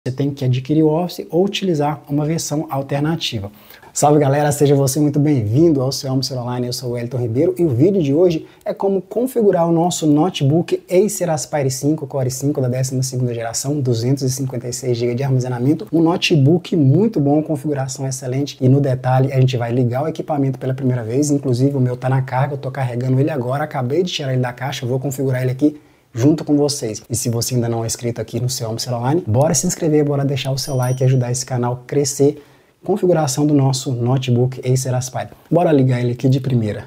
você tem que adquirir o Office ou utilizar uma versão alternativa. Salve galera, seja você muito bem-vindo ao seu Almoço Online, eu sou o Wellington Ribeiro e o vídeo de hoje é como configurar o nosso notebook Acer Aspire 5 Core 5 da 12ª geração, 256 GB de armazenamento, um notebook muito bom, configuração excelente e no detalhe a gente vai ligar o equipamento pela primeira vez, inclusive o meu tá na carga, eu tô carregando ele agora, acabei de tirar ele da caixa, eu vou configurar ele aqui junto com vocês. E se você ainda não é inscrito aqui no seu Almoço Online, bora se inscrever, bora deixar o seu like e ajudar esse canal a crescer. Configuração do nosso notebook Acer Aspire. Bora ligar ele aqui de primeira.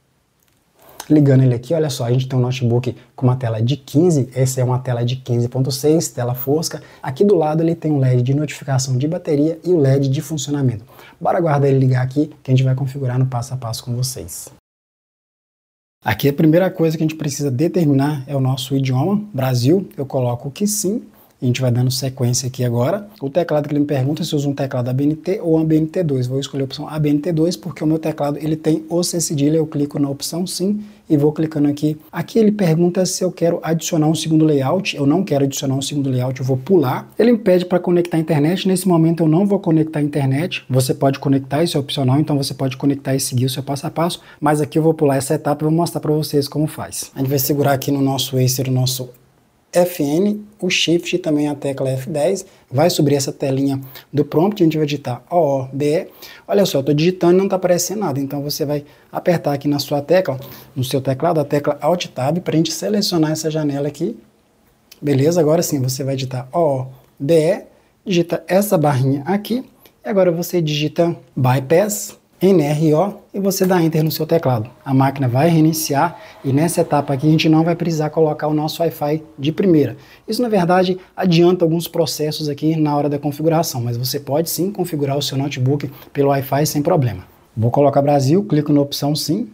Ligando ele aqui, olha só, a gente tem um notebook com uma tela de 15, essa é uma tela de 15.6, tela fosca. Aqui do lado ele tem um LED de notificação de bateria e o LED de funcionamento. Bora aguardar ele ligar aqui, que a gente vai configurar no passo a passo com vocês. Aqui a primeira coisa que a gente precisa determinar é o nosso idioma, Brasil. Eu coloco que sim. A gente vai dando sequência aqui agora. O teclado que ele me pergunta se eu uso um teclado ABNT ou ABNT2. Vou escolher a opção ABNT2 porque o meu teclado ele tem o C cedilha. Eu clico na opção sim e vou clicando aqui. Aqui ele pergunta se eu quero adicionar um segundo layout. Eu não quero adicionar um segundo layout, eu vou pular. Ele me pede para conectar a internet. Nesse momento eu não vou conectar a internet. Você pode conectar, isso é opcional, então você pode conectar e seguir o seu passo a passo. Mas aqui eu vou pular essa etapa e vou mostrar para vocês como faz. A gente vai segurar aqui no nosso Acer, o nosso FN, o Shift e também a tecla F10, vai subir essa telinha do prompt, a gente vai digitar OOBE. Olha só, eu estou digitando e não está aparecendo nada, então você vai apertar aqui na sua tecla, no seu teclado, a tecla Alt Tab, para a gente selecionar essa janela aqui. Beleza, agora sim, você vai digitar OOBE, digita essa barrinha aqui, e agora você digita Bypass, NRO, e você dá Enter no seu teclado. A máquina vai reiniciar e nessa etapa aqui a gente não vai precisar colocar o nosso Wi-Fi de primeira. Isso na verdade adianta alguns processos aqui na hora da configuração, mas você pode sim configurar o seu notebook pelo Wi-Fi sem problema. Vou colocar Brasil, clico na opção sim.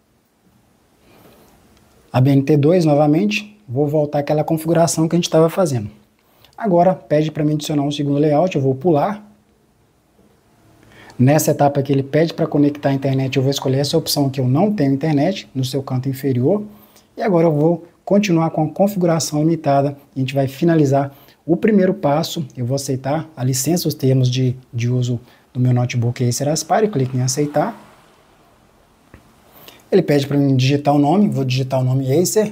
ABNT2 novamente, vou voltar àquela configuração que a gente estava fazendo. Agora pede para mim adicionar um segundo layout, eu vou pular. Nessa etapa aqui ele pede para conectar a internet, eu vou escolher essa opção aqui, eu não tenho internet, no seu canto inferior. E agora eu vou continuar com a configuração limitada, a gente vai finalizar o primeiro passo, eu vou aceitar a licença, os termos de uso do meu notebook Acer Aspire, clico em aceitar. Ele pede para mim digitar o nome, vou digitar o nome Acer.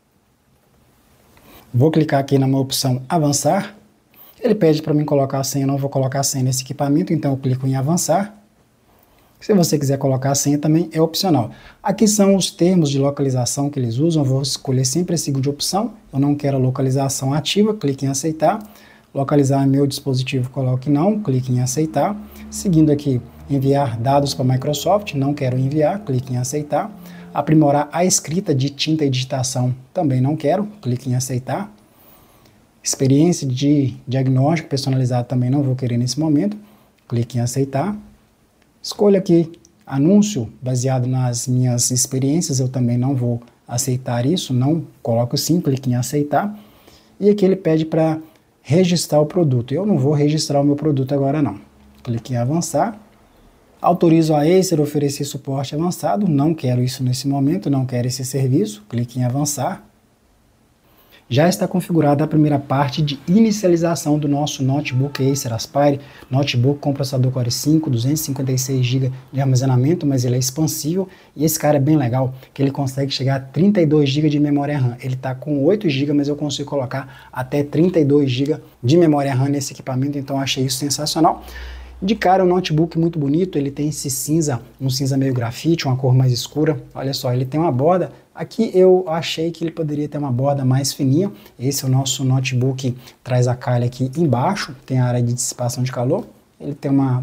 Vou clicar aqui na minha opção avançar. Ele pede para mim colocar a senha, eu não vou colocar a senha nesse equipamento, então eu clico em avançar. Se você quiser colocar a senha também é opcional. Aqui são os termos de localização que eles usam, eu vou escolher sempre a segunda opção, eu não quero a localização ativa, clique em aceitar. Localizar meu dispositivo, coloque não, clique em aceitar. Seguindo aqui, enviar dados para a Microsoft, não quero enviar, clique em aceitar. Aprimorar a escrita de tinta e digitação, também não quero, clique em aceitar. Experiência de diagnóstico personalizado também não vou querer nesse momento. Clique em aceitar. Escolha aqui anúncio baseado nas minhas experiências. Eu também não vou aceitar isso. Não coloco sim. Clique em aceitar. E aqui ele pede para registrar o produto. Eu não vou registrar o meu produto agora não. Clique em avançar. Autorizo a Acer a oferecer suporte avançado. Não quero isso nesse momento. Não quero esse serviço. Clique em avançar. Já está configurada a primeira parte de inicialização do nosso notebook Acer Aspire, notebook com processador Core 5, 256 GB de armazenamento, mas ele é expansível e esse cara é bem legal, que ele consegue chegar a 32 GB de memória RAM. Ele está com 8 GB, mas eu consigo colocar até 32 GB de memória RAM nesse equipamento, então eu achei isso sensacional. De cara, um notebook muito bonito, ele tem esse cinza, um cinza meio grafite, uma cor mais escura. Olha só, ele tem uma borda. Aqui eu achei que ele poderia ter uma borda mais fininha. Esse é o nosso notebook, traz a calha aqui embaixo, tem a área de dissipação de calor. Ele tem uma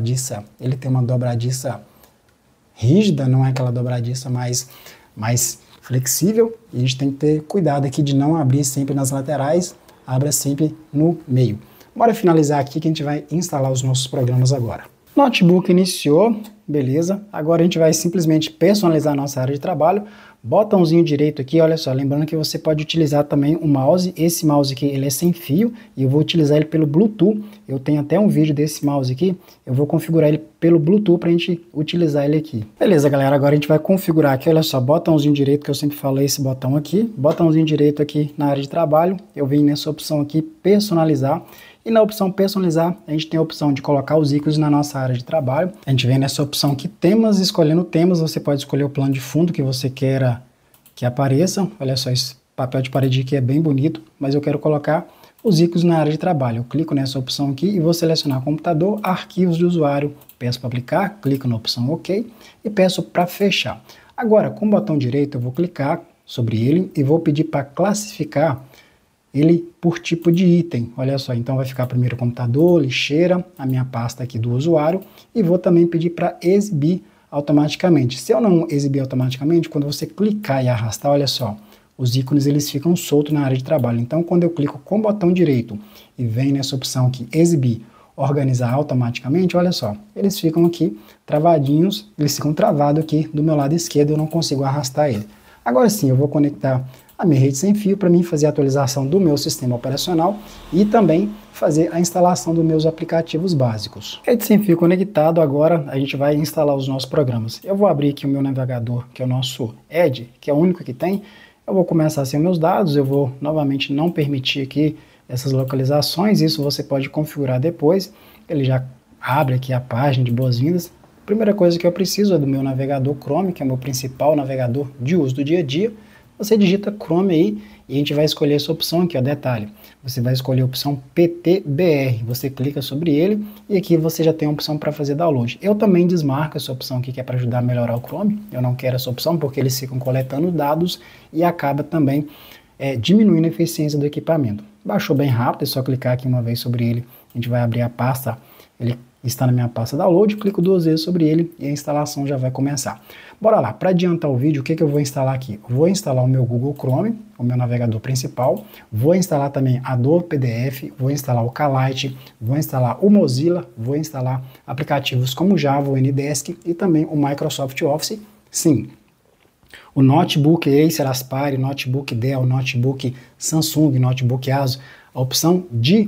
dobradiça rígida, não é aquela dobradiça mais flexível. E a gente tem que ter cuidado aqui de não abrir sempre nas laterais, abra sempre no meio. Bora finalizar aqui que a gente vai instalar os nossos programas agora. Notebook iniciou, beleza. Agora a gente vai simplesmente personalizar a nossa área de trabalho. Botãozinho direito aqui, olha só, lembrando que você pode utilizar também o mouse. Esse mouse aqui, ele é sem fio e eu vou utilizar ele pelo Bluetooth. Eu tenho até um vídeo desse mouse aqui, eu vou configurar ele pelo Bluetooth para a gente utilizar ele aqui. Beleza, galera, agora a gente vai configurar aqui, olha só, botãozinho direito, que eu sempre falo esse botão aqui. Botãozinho direito aqui na área de trabalho, eu venho nessa opção aqui, personalizar. E na opção personalizar, a gente tem a opção de colocar os ícones na nossa área de trabalho. A gente vem nessa opção aqui, temas, escolhendo temas, você pode escolher o plano de fundo que você queira que apareça. Olha só, esse papel de parede aqui é bem bonito, mas eu quero colocar os ícones na área de trabalho. Eu clico nessa opção aqui e vou selecionar computador, arquivos de usuário, peço para aplicar, clico na opção OK e peço para fechar. Agora, com o botão direito, eu vou clicar sobre ele e vou pedir para classificar ele por tipo de item. Olha só, então vai ficar primeiro computador, lixeira, a minha pasta aqui do usuário, e vou também pedir para exibir automaticamente. Se eu não exibir automaticamente, quando você clicar e arrastar, olha só, os ícones eles ficam soltos na área de trabalho. Então, quando eu clico com o botão direito e vem nessa opção aqui, exibir, organizar automaticamente, olha só, eles ficam aqui travadinhos, eles ficam travados aqui do meu lado esquerdo, eu não consigo arrastar ele. Agora sim, eu vou conectar a minha rede sem fio para mim fazer a atualização do meu sistema operacional e também fazer a instalação dos meus aplicativos básicos. Rede sem fio conectado, agora a gente vai instalar os nossos programas. Eu vou abrir aqui o meu navegador, que é o nosso Edge, que é o único que tem. Eu vou começar sem meus dados, eu vou novamente não permitir aqui essas localizações, isso você pode configurar depois. Ele já abre aqui a página de boas-vindas. Primeira coisa que eu preciso é do meu navegador Chrome, que é o meu principal navegador de uso do dia a dia. Você digita Chrome aí e a gente vai escolher essa opção aqui, ó, detalhe. Você vai escolher a opção PTBR, você clica sobre ele e aqui você já tem a opção para fazer download. Eu também desmarco essa opção aqui que é para ajudar a melhorar o Chrome. Eu não quero essa opção porque eles ficam coletando dados e acaba também diminuindo a eficiência do equipamento. Baixou bem rápido, é só clicar aqui uma vez sobre ele. A gente vai abrir a pasta, ele está na minha pasta download, clico 2 vezes sobre ele e a instalação já vai começar. Bora lá, para adiantar o vídeo, o que eu vou instalar aqui? Vou instalar o meu Google Chrome, o meu navegador principal, vou instalar também Adobe PDF, vou instalar o Calite, vou instalar o Mozilla, vou instalar aplicativos como Java, o Ndesk e também o Microsoft Office. Sim, o notebook Acer, Aspire, notebook Dell, notebook Samsung, notebook Asus, a opção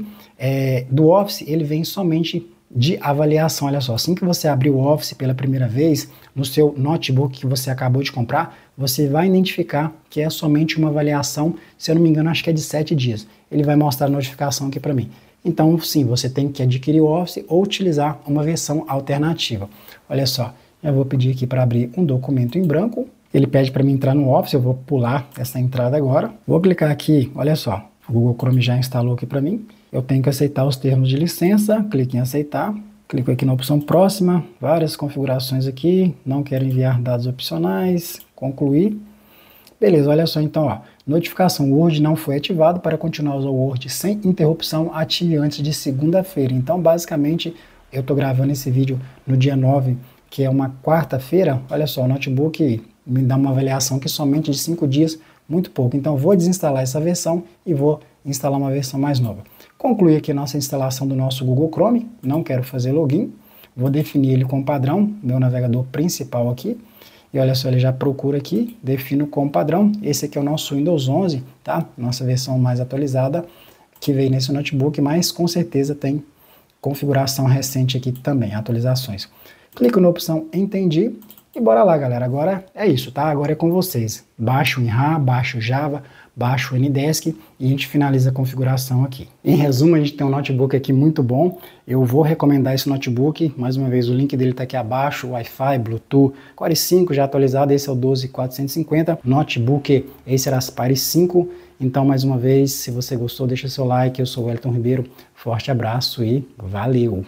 do Office, ele vem somente de avaliação. Olha só, assim que você abrir o Office pela primeira vez, no seu notebook que você acabou de comprar, você vai identificar que é somente uma avaliação, se eu não me engano, acho que é de 7 dias. Ele vai mostrar a notificação aqui para mim. Então, sim, você tem que adquirir o Office ou utilizar uma versão alternativa. Olha só, eu vou pedir aqui para abrir um documento em branco. Ele pede para mim entrar no Office, eu vou pular essa entrada agora. Vou clicar aqui, olha só, o Google Chrome já instalou aqui para mim. Eu tenho que aceitar os termos de licença, clique em aceitar, clico aqui na opção próxima, várias configurações aqui, não quero enviar dados opcionais, concluir. Beleza, olha só então, ó, notificação Word não foi ativado, para continuar a usar o Word sem interrupção, ative antes de segunda-feira. Então, basicamente, eu estou gravando esse vídeo no dia 9, que é uma quarta-feira. Olha só, o notebook me dá uma avaliação que somente de 5 dias, muito pouco. Então, vou desinstalar essa versão e vou instalar uma versão mais nova. Concluir aqui a nossa instalação do nosso Google Chrome, não quero fazer login, vou definir ele como padrão, meu navegador principal aqui, e olha só, ele já procura aqui, defino como padrão, esse aqui é o nosso Windows 11, tá? Nossa versão mais atualizada, que veio nesse notebook, mas com certeza tem configuração recente aqui também, atualizações. Clico na opção Entendi, e bora lá, galera, agora é isso, tá? Agora é com vocês. Baixo o InRA, baixo o Java, baixo o Ndesk e a gente finaliza a configuração aqui. Em resumo, a gente tem um notebook aqui muito bom. Eu vou recomendar esse notebook, mais uma vez o link dele está aqui abaixo, Wi-Fi, Bluetooth, Core 5 já atualizado, esse é o 12450, notebook Acer Aspire 5. Então, mais uma vez, se você gostou, deixa seu like, eu sou o Wellington Ribeiro, forte abraço e valeu!